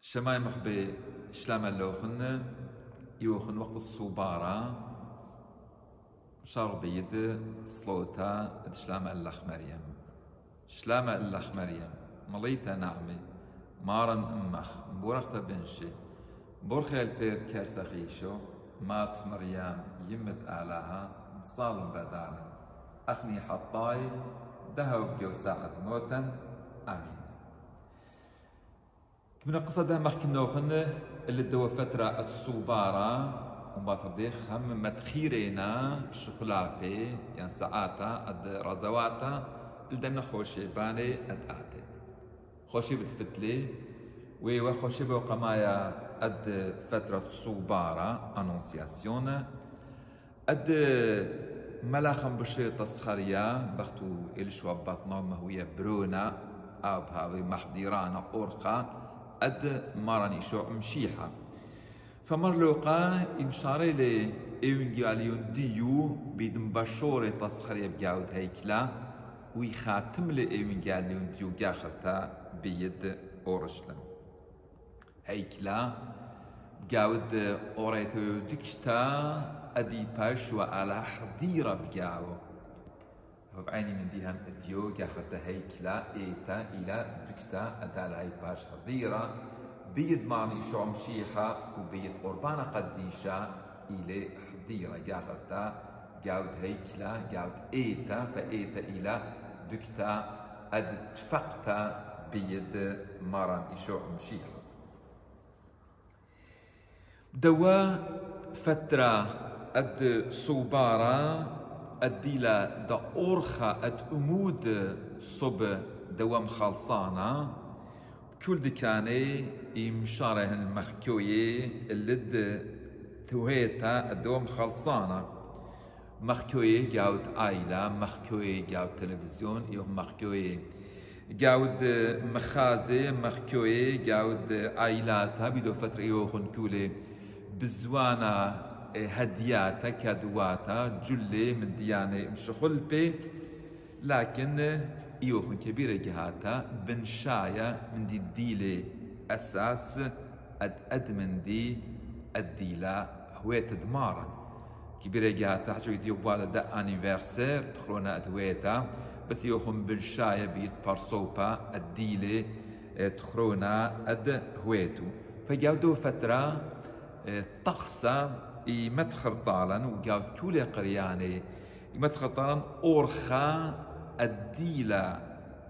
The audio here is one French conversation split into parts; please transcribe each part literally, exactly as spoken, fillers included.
شماي محبي شلام اللوخن يوخن وقت الصوبارة شار بيد صلوتا شلام اللخ مريم شلام اللخ مريم مليتا نعمي مارن امخ بورخت بنشي بورخي البير كرسخيشو مات مريم يمت آلاها صال بدالا أخني حطاي دهو بجو ساعة موتا آمين. من القصة ده مخكي نوخن اللي دوا فترة الصوبارة ومباطر ديخ هم متخيرينا شقلابي يعني ساعاتا اد رزواتا لدنا خوشي باني اد آتي خوشي بتفتلي ويوا خوشي بوقمايا اد فترة الصوبارة انونسياسيون اد ملاخم بشي تسخريا بختو إلشوا بطنا مهوية برونا أو بهاوي محضيرانا أورخا أد ماراني شو مشيحة فمر لوقا إمشاري لي إيونجاليون ديو بيدن بشوري تسخريا بجاود هيكلا ويخاتم لي إيونجاليون ديو جاخرتا بيد أورشلم هيكلا بجاود أوريتو ديكشتا أدي باش وعلى حضيرة بجاو بعيني من ديهم اديو جاخرتا هيكلا ايتا الى دكتا ادال هاي باش حضيرة بيد معني شو مشيحة وبيد قربانة قديشة الى حضيرة جاخرتا جاود هيكلا جاود ايتا فايتا الى دكتا اد تفقتا بيد ماران شو مشيحة دوا فترة اد صوبارة الديلا دا أورخا اد أمود صب دوام خالصانا كل دكاني يمشاره المخكوية اللي توهيتا الدوام خالصانا مخكوية جاود عائلة مخكوية جاود تلفزيون يوم مخكوية جاود مخازي مخكوية جاود عائلاتها بدو فترة يوخن كولي بزوانا هدياتا كادواتا جلي من ديانة مشخل بي لكن يوخن كبيرة جهاتا بنشايا من دي الديلة أساس أد أد من دي الديلة هويت دمارا كبيرة جهاتا حجو يديو بوالا دا انيفرسير تخرونا أدويتا بس يوخن بنشايا بيت بارسوبا الديلة تخرونا أد هويتو فجاودو فترة طقسا يمدخل طالا وقاو كولي قرياني يمدخل طالا أورخا الديلة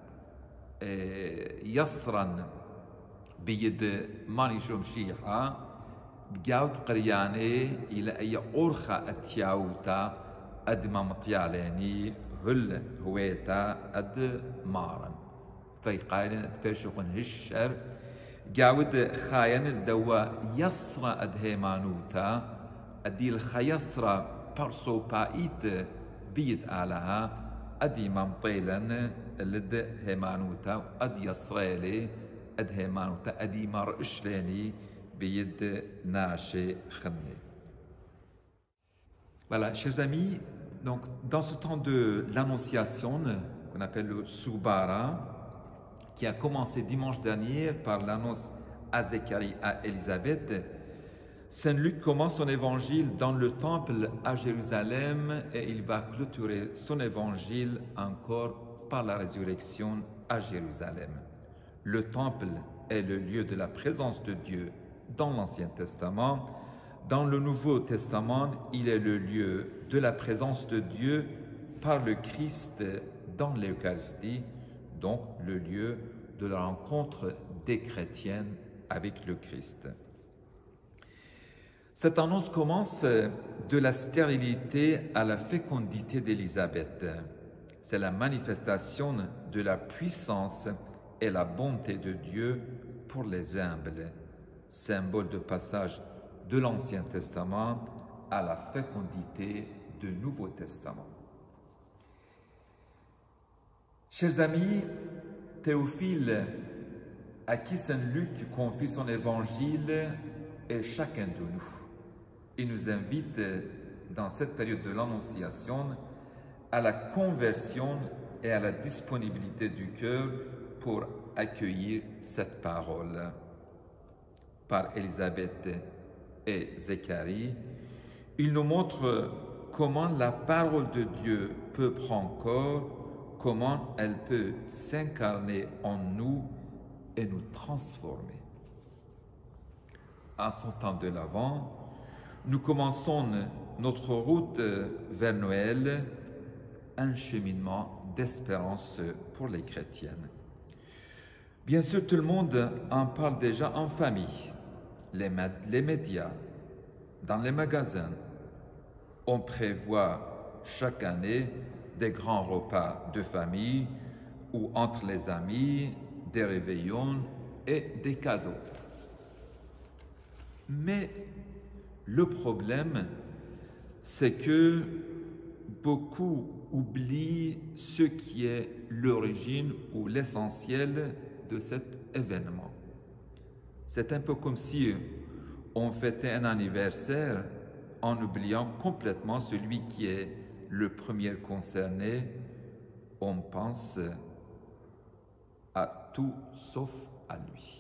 يسرا بيد ماني شو مشيحة بقاوت قرياني إلى أي أورخا أتياوتا أد ما مطياليني هل هويتا أد مارن فيقايلين أتفاشقن هشر قاود خاين الدوا يسرا أد هيمانوتا أدي الخيسرة برسو بايت بيد آلها أدي ممطيلا لد هيمانوتا أدي يسريلي أد هيمانوتا أدي مرشليني بيد ناشي خمني. Voilà, chers amis, donc dans ce temps de l'annonciation qu'on appelle le Soubara, qui a commencé dimanche dernier par l'annonce à Zacharie à Élisabeth, Saint Luc commence son évangile dans le temple à Jérusalem et il va clôturer son évangile encore par la résurrection à Jérusalem. Le temple est le lieu de la présence de Dieu dans l'Ancien Testament. Dans le Nouveau Testament, il est le lieu de la présence de Dieu par le Christ dans l'Eucharistie, donc le lieu de la rencontre des chrétiens avec le Christ. Cette annonce commence de la stérilité à la fécondité d'Élisabeth. C'est la manifestation de la puissance et la bonté de Dieu pour les humbles, symbole de passage de l'Ancien Testament à la fécondité du Nouveau Testament. Chers amis, Théophile, à qui Saint Luc confie son évangile, est chacun de nous. Il nous invite dans cette période de l'Annonciation à la conversion et à la disponibilité du cœur pour accueillir cette parole. par Élisabeth et Zacharie, il nous montre comment la parole de Dieu peut prendre corps, comment elle peut s'incarner en nous et nous transformer. En son temps de l'Avent, nous commençons notre route vers Noël, un cheminement d'espérance pour les chrétiennes. Bien sûr, tout le monde en parle déjà en famille, les, les médias, dans les magasins. On prévoit chaque année des grands repas de famille ou entre les amis, des réveillons et des cadeaux. Mais le problème, c'est que beaucoup oublient ce qui est l'origine ou l'essentiel de cet événement. C'est un peu comme si on fêtait un anniversaire en oubliant complètement celui qui est le premier concerné. On pense à tout sauf à lui.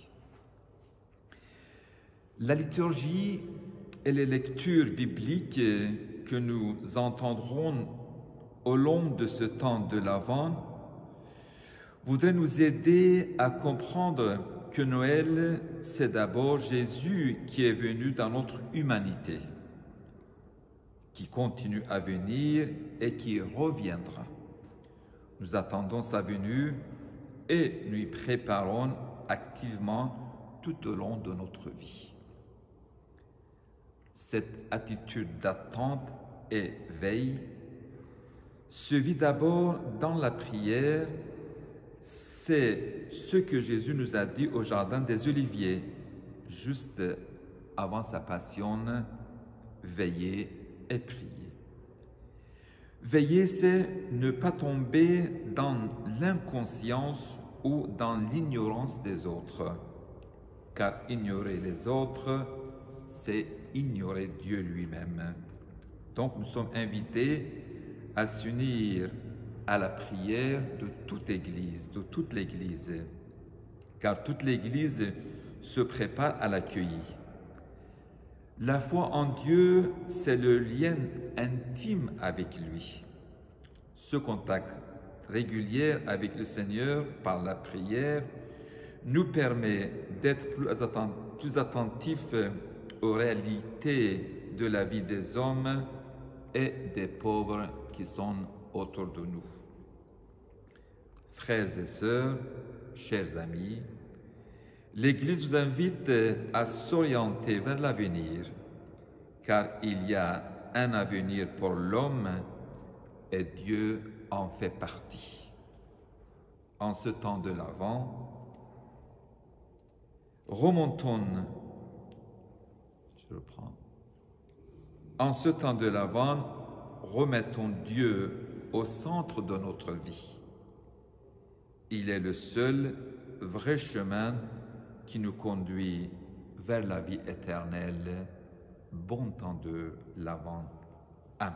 La liturgie et les lectures bibliques que nous entendrons au long de ce temps de l'Avent voudraient nous aider à comprendre que Noël, c'est d'abord Jésus qui est venu dans notre humanité, qui continue à venir et qui reviendra. Nous attendons sa venue et nous y préparons activement tout au long de notre vie. Cette attitude d'attente et veille se vit d'abord dans la prière. C'est ce que Jésus nous a dit au jardin des Oliviers, juste avant sa passion, veiller et prier. Veiller, c'est ne pas tomber dans l'inconscience ou dans l'ignorance des autres, car ignorer les autres, c'est ignorer Dieu lui-même. Donc nous sommes invités à s'unir à la prière de toute Église, de toute l'Église, car toute l'Église se prépare à l'accueillir. La foi en Dieu, c'est le lien intime avec lui. Ce contact régulier avec le Seigneur par la prière nous permet d'être plus attentifs aux réalités de la vie des hommes et des pauvres qui sont autour de nous. Frères et sœurs, chers amis, l'Église vous invite à s'orienter vers l'avenir, car il y a un avenir pour l'homme et Dieu en fait partie. En ce temps de l'Avent, remontons, je reprends, en ce temps de l'Avent, remettons Dieu au centre de notre vie. Il est le seul vrai chemin qui nous conduit vers la vie éternelle. Bon temps de l'Avent. Amen.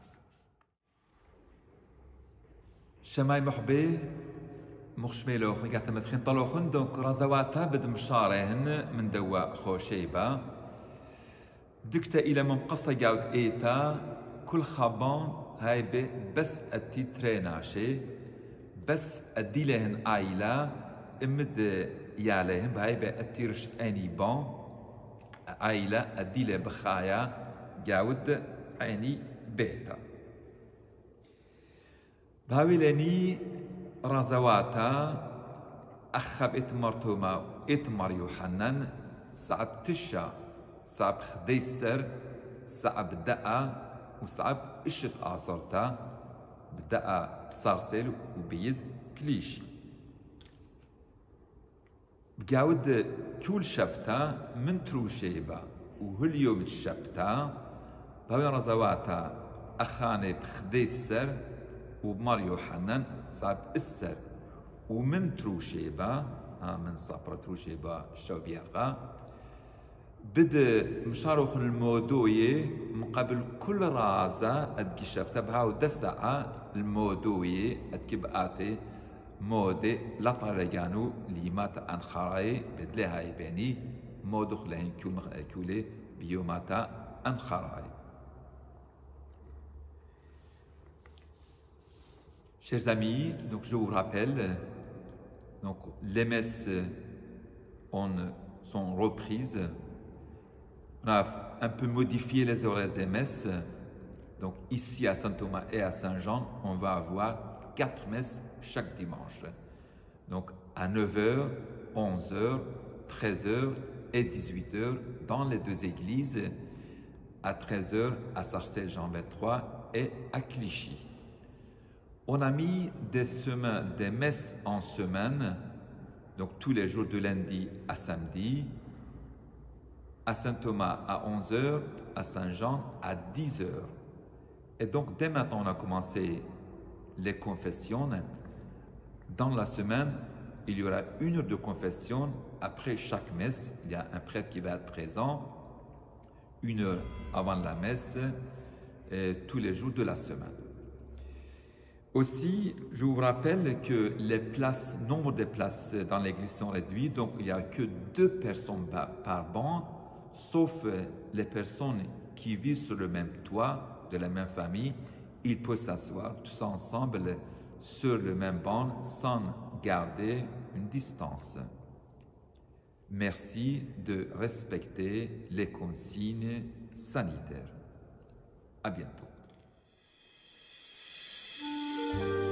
شماي محبي مخشميلو خنقات مدخين طلوخن دونك رزواتا بد مشارهن من دواء خوشيبا دكتا إلى من قصة جاود إيتا كل خابان هاي بي بس التيتريناشي بس أدي لهن عائلة امد يالهم هاي بي التيرش أني بان عائلة أدي له بخايا جاود أني بيتا باويلاني رزواتا أخب إتمرتوما إتمر يوحنن صعب تشا صعب خديسر صعب دقا وصعب إشت آصرتا بدقا بصارسل وبيد كليشي بجاود كل شبتا من تروشيبا وهل يوم الشبتا باوين رزواتا أخاني بخديسر وبمار يوحنن صعب السر ومن تروشيبا من صبر تروشيبا الشو بيرغا بدا مشاروخ المودوية مقابل كل رازة أدكي شبتا بهاو دسعة المودوية أدكي بقاتي مودي لطرقانو ليمات أنخاري بدلها يباني modor lahin kulmar ekule biomata ancharai. Chers amis, donc je vous rappelle, donc les messes on, sont reprises. On a un peu modifié les horaires des messes. Donc ici à Saint-Thomas et à Saint-Jean, on va avoir quatre messes chaque dimanche. Donc à neuf heures, onze heures, treize heures et dix-huit heures dans les deux églises, à treize heures à Sarcelles Jean vingt-trois et à Clichy. On a mis des semaines, des messes en semaine, donc tous les jours de lundi à samedi, à Saint-Thomas à onze heures, à Saint-Jean à dix heures. Et donc dès maintenant on a commencé les confessions. Dans la semaine, il y aura une heure de confession. Après chaque messe, il y a un prêtre qui va être présent, une heure avant la messe, et tous les jours de la semaine. Aussi, je vous rappelle que les places, nombre de places dans l'église sont réduits, donc il n'y a que deux personnes par banc, sauf les personnes qui vivent sur le même toit, de la même famille. Ils peuvent s'asseoir tous ensemble sur le même banc sans garder une distance. Merci de respecter les consignes sanitaires. À bientôt.